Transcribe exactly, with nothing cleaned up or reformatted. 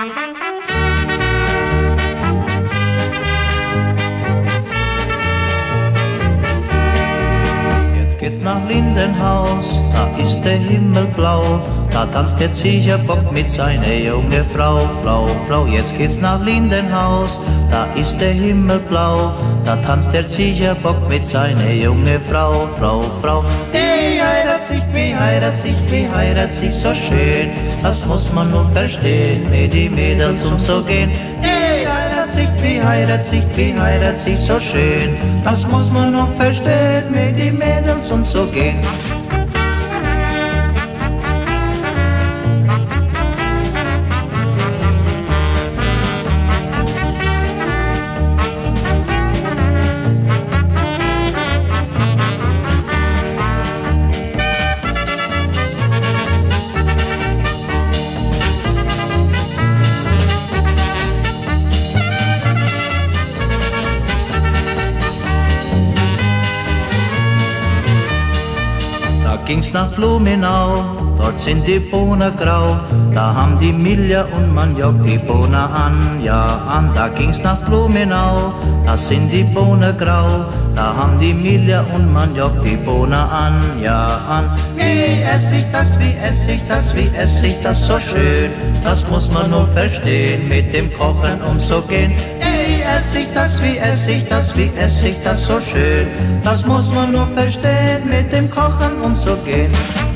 Geht's nach Lindenhaus, da ist der Himmel blau, da tanzt der Ziegerbock mit seiner junge Frau, Frau, Frau. Jetzt geht's nach Lindenhaus, da ist der Himmel blau, da tanzt der Ziegerbock mit seiner junge Frau, Frau, Frau. Die heiratet sich, wie heiratet sich, wie heiratet sich so schön, das muss man nur verstehen, mit die Mädels um so gehen. Die heiratet sich, wie heiratet sich, wie heiratet sich so schön, das muss man nur verstehen, mit die Mädels um so gehen. Ging's nach Blumenau, dort sind die Bohnen grau, da haben die Milja und Maniok die Bohnen an, ja an. Da ging's nach Blumenau, da sind die Bohnen grau, da haben die Milja und Maniok die Bohnen an, ja an. Wie ess ich das, wie ess ich das, wie ess ich das so schön, das muss man nur verstehen, mit dem Kochen umzugehen. Wie ess ich das, wie ess ich das, wie ess ich das so schön, das muss man nur verstehen, mit dem Kochen umzugehen.